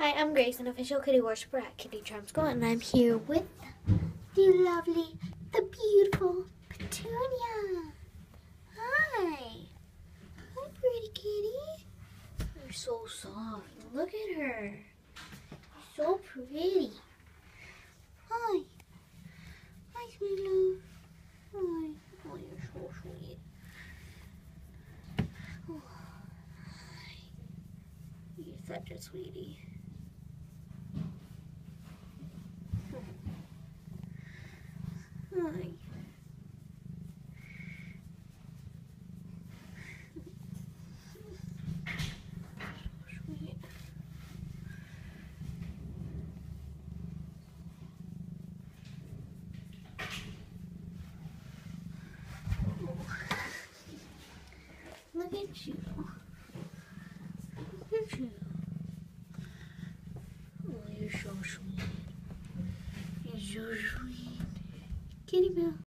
Hi, I'm Grace, an official kitty worshiper at Kitty Charm School, and I'm here with the lovely, the beautiful Petunia. Hi. Hi, pretty kitty. You're so soft. Look at her. You're so pretty. Hi. Hi, sweet love. Hi. Oh, you're so sweet. Oh. You're such a sweetie. Hi. Sweet. Look at you. Look at you. Oh, you're so sweet. You're so sweet. Kitty Bell.